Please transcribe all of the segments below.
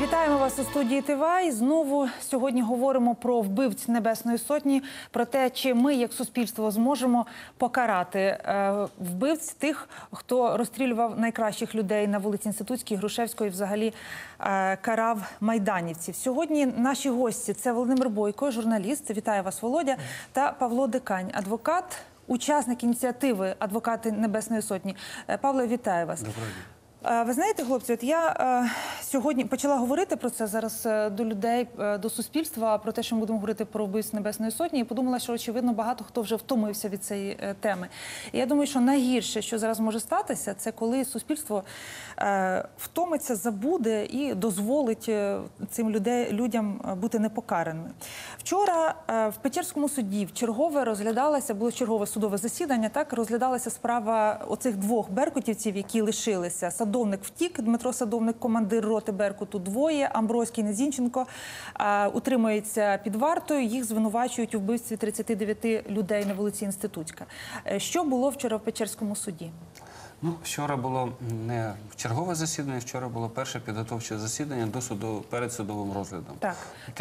Вітаємо вас у студії ТВА. І знову сьогодні говоримо про вбивць Небесної Сотні, про те, чи ми, як суспільство, зможемо покарати вбивць тих, хто розстрілював найкращих людей на вулиці Інститутській, Грушевської, взагалі карав майданівців. Сьогодні наші гості – це Володимир Бойко, журналіст, вітаю вас, Володя, та Павло Дикань, адвокат, учасник ініціативи «Адвокати Небесної Сотні». Павло, вітаю вас. Доброго дня. Ви знаєте, хлопці, от я сьогодні почала говорити про це зараз до людей, до суспільства, про те, що ми будемо говорити про вбивць Небесної Сотні, і подумала, що, очевидно, багато хто вже втомився від цієї теми. І я думаю, що найгірше, що зараз може статися, це коли суспільство втомиться, забуде і дозволить цим людям бути непокараними. Вчора в Печерському суді вчергове розглядалася, було чергове судове засідання, так, розглядалася справа оцих двох беркутівців, які лишилися. Садовник втік, Дмитро Садовник, командир роти Беркуту, двоє, Амброзький, Незінченко утримується під вартою, їх звинувачують у вбивстві 39 людей на вулиці Інститутська. Що було вчора в Печерському суді? Ну, вчора було не чергове засідання, вчора було перше підготовче засідання до суду перед судовим розглядом. Так.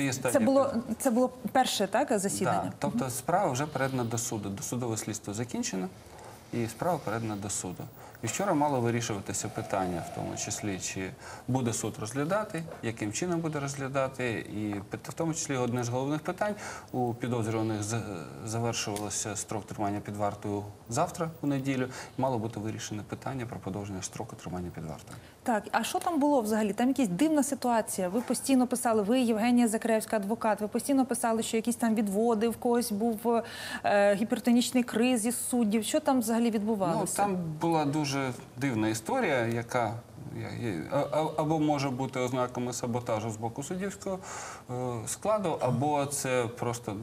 Це було перше, так, засідання? Так. Тобто справа вже передана до суду. Досудове слідство закінчено і справа передана до суду. І вчора мало вирішуватися питання, в тому числі, чи буде суд розглядати, яким чином буде розглядати. І в тому числі одне з головних питань у підозрюваних завершувалося строк тримання під вартою завтра, у неділю. Мало бути вирішене питання про подовження строку тримання під вартою. Так, а що там було взагалі? Там якась дивна ситуація. Ви постійно писали, ви, Євгенія Закревська, адвокат, ви постійно писали, що якісь там відводи, в когось був гіпертонічний криз із суддів. Що там взагалі відбувалося? Ну, там була дуже дивна історія, яка або може бути ознаками саботажу з боку суддівського складу, або це просто,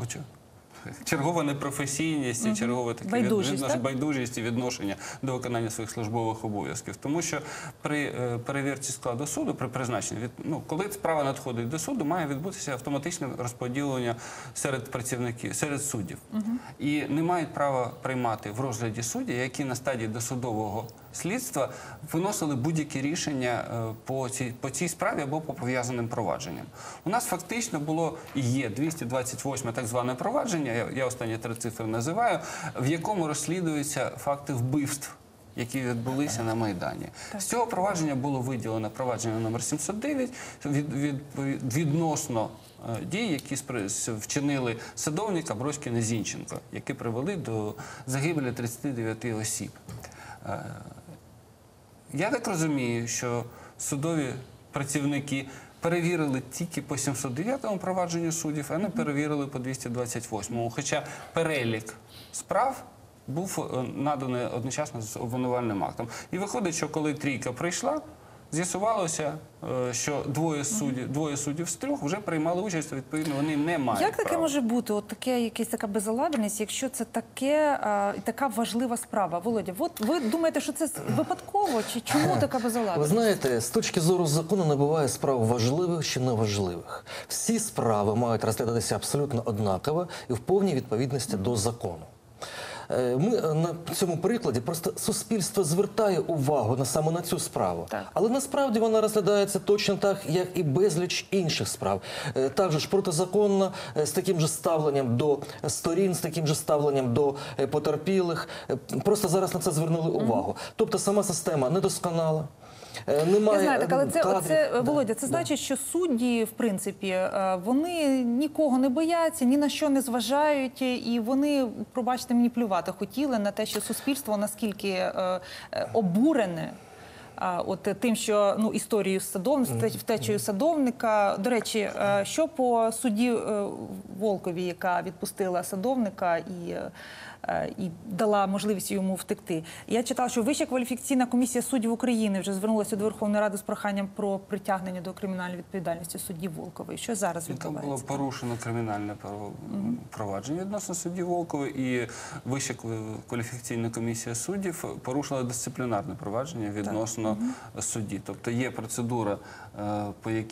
чергова непрофесійність, чергова байдужість і відношення до виконання своїх службових обов'язків. Тому що при перевірці складу суду, при призначенні, коли справа надходить до суду, має відбутися автоматичне розподілення серед працівників, серед суддів. І не мають права приймати в розгляді судді, які на стадії досудового слідства виносили будь-які рішення по цій справі або по пов'язаним провадженням. У нас фактично було і є 228 так зване провадження, я останні 3 цифри називаю, в якому розслідуються факти вбивств, які відбулися на Майдані. З цього провадження було виділено провадження номер 709 відносно дій, які вчинили Садовник, Амброзький, Незінченко, які привели до загибелі 39 осіб. Я так розумію, що судові працівники перевірили тільки по 709-му провадженню суддів, а не перевірили по 228-му. Хоча перелік справ був наданий одночасно з обвинувальним актом. І виходить, що коли трійка прийшла, з'ясувалося, що двоє суддів з 3 вже приймали участь, відповідно, вони не мають права. Як таке може бути? От така безалаберність, якщо це така важлива справа? Володя, ви думаєте, що це випадково? Чи чому така безалаберність? Ви знаєте, з точки зору закону не буває справ важливих чи неважливих. Всі справи мають розглядатися абсолютно однаково і в повній відповідності до закону. Ми на цьому прикладі просто суспільство звертає увагу саме на цю справу. Так. Але насправді вона розглядається точно так, як і безліч інших справ. Також протизаконно, з таким же ставленням до сторін, з таким же ставленням до потерпілих. Просто зараз на це звернули увагу. Тобто сама система недосконала. Я знаю, так, але Володя, це значить, що судді, в принципі, вони нікого не бояться, ні на що не зважають, і вони, пробачте, мені плювати хотіли на те, що суспільство наскільки обурене тим, що історією втечею Садовника. До речі, що по судді Волковій, яка відпустила Садовника і дала можливість йому втекти. Я читала, що Вища кваліфікаційна комісія суддів України вже звернулася до Верховної Ради з проханням про притягнення до кримінальної відповідальності судді Волкової. Що зараз відбувається? Там було порушено кримінальне провадження відносно судді Волкової, і Вища кваліфікаційна комісія суддів порушила дисциплінарне провадження відносно судді. Тобто є процедура, по якій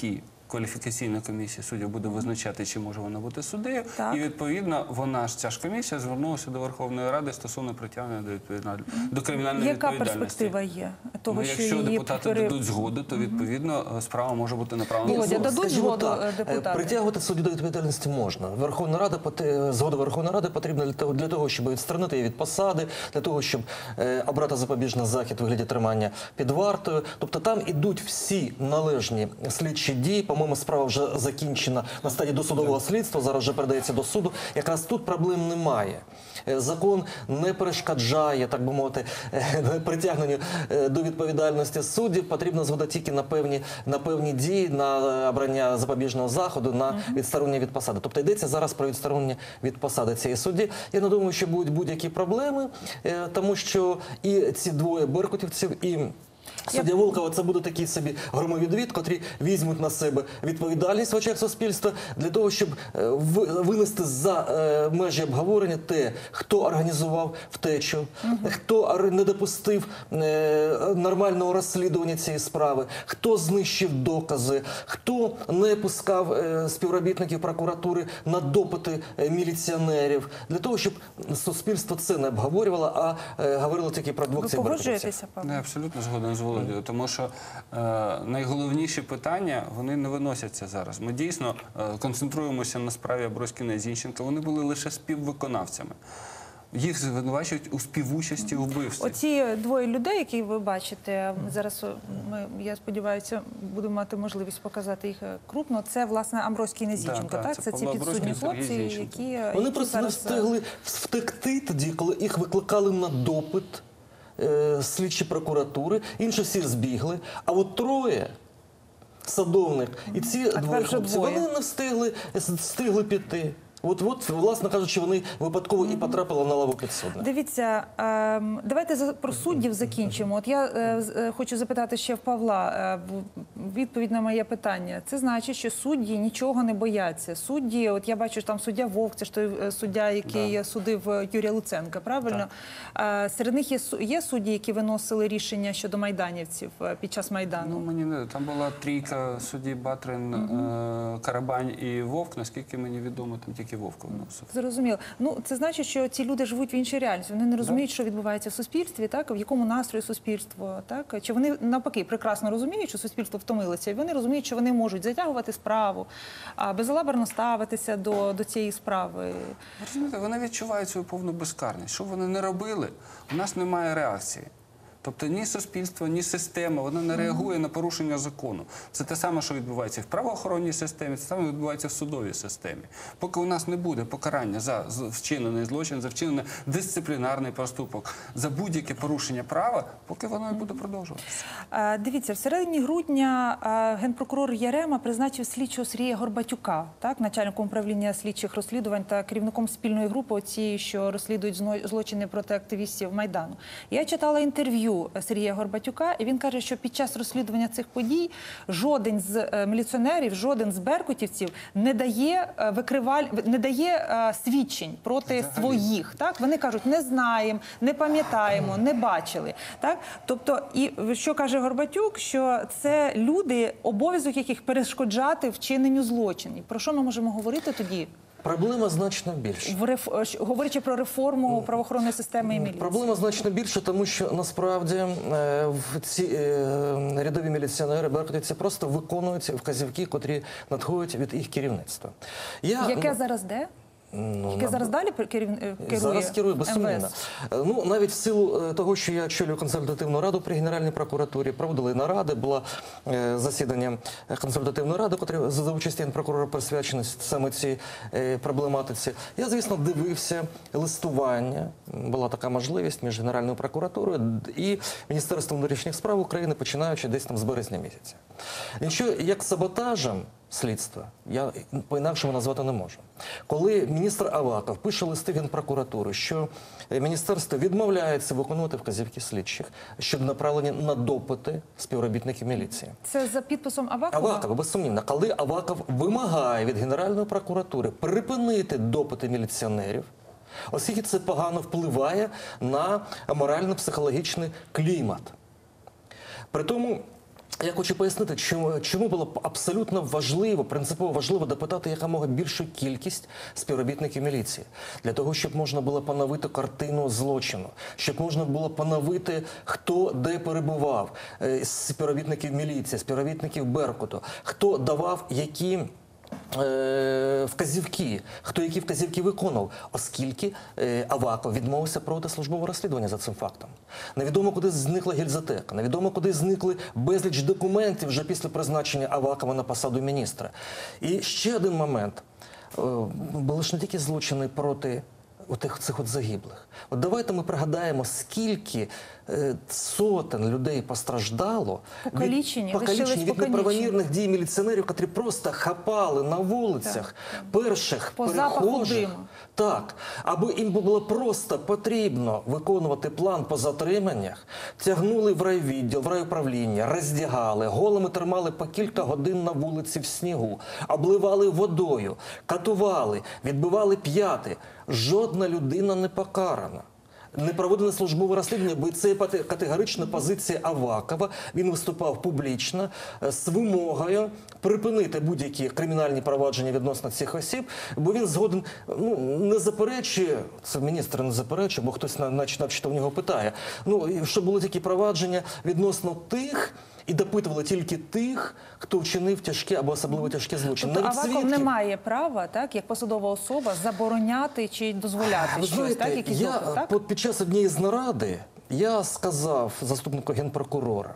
кваліфікаційна комісія суддів буде визначати, чи може вона бути суддею. Так. І відповідно ця ж комісія звернулася до Верховної Ради стосовно притягнення до кримінальної Яка відповідальності. перспектива є того, що Якщо її депутати дадуть згоду, то відповідно справа може бути направлена. Володя, в суд. дадуть Скажімо згоду, так, депутати? притягувати суддю до відповідальності можна. Згода Верховної Ради потрібна для того, щоб відсторонити її від посади, для того, щоб обрати запобіжний захід у вигляді тримання під вартою. Тобто там ідуть всі належні слідчі дії. По-моєму, справа вже закінчена на стадії досудового слідства, зараз вже передається до суду. Якраз тут проблем немає. Закон не перешкоджає, так би мовити, притягненню до відповідальності суддів. Потрібна згода тільки на певні дії, на обрання запобіжного заходу, на відсторонення від посади. Тобто йдеться зараз про відсторонення від посади цієї судді. Я не думаю, що будуть будь-які проблеми, тому що і ці двоє беркутівців, і суддя Волкова – це буде такий собі громовідвід, котрі візьмуть на себе відповідальність в очах суспільства для того, щоб винести за межі обговорення те, хто організував втечу, хто не допустив нормального розслідування цієї справи, хто знищив докази, хто не пускав співробітників прокуратури на допити міліціонерів, для того, щоб суспільство це не обговорювало, а говорило тільки про двох Ви цих беркутівців. погоджуєтеся, Павло? Я абсолютно згоден з Володією, тому що найголовніші питання, вони не виносяться зараз. Ми дійсно концентруємося на справі Аброськіна і Зінченка. Вони були лише співвиконавцями. Їх звинувачують у співучасті у вбивстві. Оці двоє людей, які ви бачите, зараз ми, я сподіваюся, будемо мати можливість показати їх крупно. Це, власне, Амброський і Зінченко, Так, так? це Це ці Павло підсудні Аброський, хлопці, Сергій Зінченко. які Вони просто не зараз... встигли втекти тоді, коли їх викликали на допит слідчі прокуратури, інші всі збігли, а от троє, Садовник і ці двоє тепер вже хлопців, двоє. вони не встигли піти. От, власне кажучи, вони випадково і потрапили на лаву підсудних. Дивіться, давайте про суддів закінчимо. От я хочу запитати ще в Павла відповідь на моє питання. Це значить, що судді нічого не бояться. Судді, от я бачу, що там суддя Вовк, це ж той суддя, який судив Юрія Луценка, правильно? Серед них є судді, які виносили рішення щодо майданівців під час Майдану? Ну, мені не там була трійка судді Батрин, Карабань і Вовк, наскільки мені відомо, там тільки Вовк виносив. Зрозуміло. Ну, це значить, що ці люди живуть в іншій реальності. Вони не розуміють, що відбувається в суспільстві, так? В якому настрої суспільство, так? Чи вони, навпаки, прекрасно розуміють, що суспільство втомилося, і вони розуміють, що вони можуть затягувати справу, безалаберно ставитися до цієї справи. Розумієте, вони відчувають свою повну безкарність. Що вони не робили, у нас немає реакції. Тобто ні суспільство, ні система, вона не реагує на порушення закону. Це те саме, що відбувається в правоохоронній системі, це саме відбувається в судовій системі. Поки у нас не буде покарання за вчинений злочин, за вчинений дисциплінарний проступок, за будь-яке порушення права, поки воно і буде продовжуватися. Дивіться, в середині грудня генпрокурор Ярема призначив слідчого Сергія Горбатюка, так, начальником управління слідчих розслідувань та керівником спільної групи, оці, що розслідують злочини проти активістів Майдану. Я читала інтерв'ю Сергія Горбатюка, і він каже, що під час розслідування цих подій жоден з міліціонерів, жоден з беркутівців не дає свідчень проти своїх. Так? Вони кажуть, не знаємо, не пам'ятаємо, не бачили. Так? Тобто, і що каже Горбатюк, що це люди, обов'язок яких перешкоджати вчиненню злочинів. Про що ми можемо говорити тоді? Проблема значно більша. Говорячи про реформу правоохоронної системи і міліції. Проблема значно більша, тому що насправді ці рядові міліціонери, беркутівці просто виконують вказівки, котрі надходять від їх керівництва. Яке зараз де? Яке зараз далі керує Зараз керує, безсумнівно. Ну, навіть в силу того, що я очолюю консультативну раду при Генеральній прокуратурі, проводили наради, було засідання консультативної ради, котре за участі генпрокурора присвячено саме цій проблематиці. Я, звісно, дивився листування, була така можливість між Генеральною прокуратурою і Міністерством внутрішніх справ України, починаючи десь там з березня місяця. Нічого як саботажем слідства я по-інакшому назвати не можу. Коли міністр Аваков пише листи Генпрокуратури, що міністерство відмовляється виконувати вказівки слідчих, щоб направлені на допити співробітників міліції. Це за підписом Авакова? Авакова, безсумнівно. Коли Аваков вимагає від Генеральної прокуратури припинити допити міліціонерів, оскільки це погано впливає на морально-психологічний клімат. При тому, Я хочу пояснити, чому було б абсолютно важливо, принципово важливо допитати якомога більшу кількість співробітників міліції. Для того, щоб можна було поновити картину злочину, щоб можна було поновити, хто де перебував, співробітників міліції, співробітників Беркуту, хто давав які вказівки, хто які вказівки виконував, оскільки Аваков відмовився проводити службове розслідування за цим фактом. Невідомо, куди зникла гільзотека, невідомо, куди зникли безліч документів вже після призначення Авакова на посаду міністра. І ще один момент. Були ж не тільки злочини проти цих загиблих. От давайте ми пригадаємо, скільки сотень людей постраждало Покалічені, від неправомірних дій міліціонерів, які просто хапали на вулицях перших По запаху перехожих. диму. Так, аби їм було просто потрібно виконувати план по затриманнях, тягнули в райвідділ, в райуправління, роздягали, голими тримали по кілька годин на вулиці в снігу, обливали водою, катували, відбивали п'яти. Жодна людина не покарана. Не проведено службове розслідування, бо це категорична позиція Авакова. Він виступав публічно з вимогою припинити будь-які кримінальні провадження відносно цих осіб, бо він згоден, не заперечує, це міністр не заперечує, бо хтось начебто в нього питає, що були такі провадження відносно тих, і допитували тільки тих, хто вчинив тяжкі або особливо тяжкі злочини. Тобто Аваков не має права, так, як посадова особа, забороняти чи дозволяти Ви щось, знаєте, так, якісь допити, так? Під час однієї з наради я сказав заступнику генпрокурора,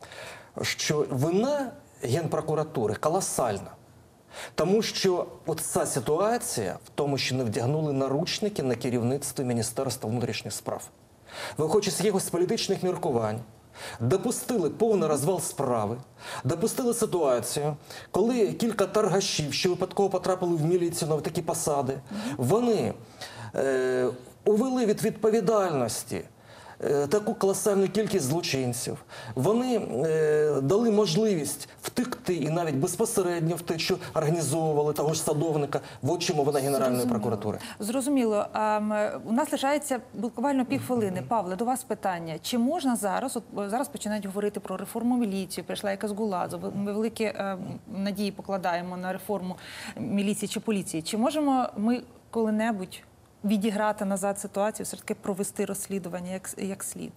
що вина Генпрокуратури колосальна. Тому що ця ситуація в тому, що не вдягнули наручники на керівництво Міністерства внутрішніх справ. Виходячи з якихось політичних міркувань, допустили повний розвал справи, допустили ситуацію, коли кілька торгашів, що випадково потрапили в міліцію на такі посади, вони увели від відповідальності таку колосальну кількість злочинців. Вони дали можливість втекти і навіть безпосередньо втечу організовували того ж садовника в очі Генеральної прокуратури. Зрозуміло. У нас лишається буквально півхвилини. Павле, до вас питання. Чи можна зараз, зараз починають говорити про реформу міліції, прийшла якась Гуладзе, ми великі надії покладаємо на реформу міліції чи поліції. Чи можемо ми коли-небудь відіграти назад ситуацію, все-таки провести розслідування як слід?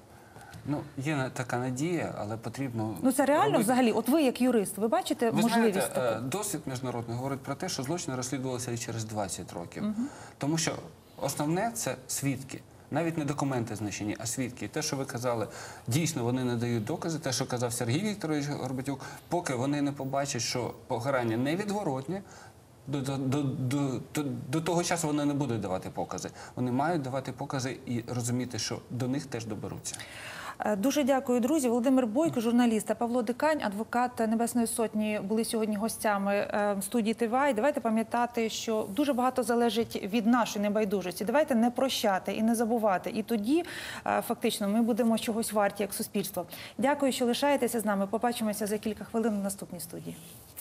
Є така надія, але потрібно... Це реально робити... взагалі? От ви, як юрист, ви бачите можливість таку? Знаєте, досвід міжнародний говорить про те, що злочини розслідувалися і через 20 років. Тому що основне – це свідки. Навіть не документи знищені, а свідки. Те, що ви казали, дійсно вони не дають докази. Те, що казав Сергій Вікторович Горбатюк, поки вони не побачать, що покарання невідворотне, до того часу вони не будуть давати покази. Вони мають давати покази і розуміти, що до них теж доберуться. Дуже дякую, друзі. Володимир Бойко, журналіст, та Павло Дикань, адвокат Небесної Сотні, були сьогодні гостями студії ТВА. І давайте пам'ятати, що дуже багато залежить від нашої небайдужості. Давайте не прощати і не забувати. І тоді, фактично, ми будемо чогось варті, як суспільство. Дякую, що лишаєтеся з нами. Побачимося за кілька хвилин на наступній студії.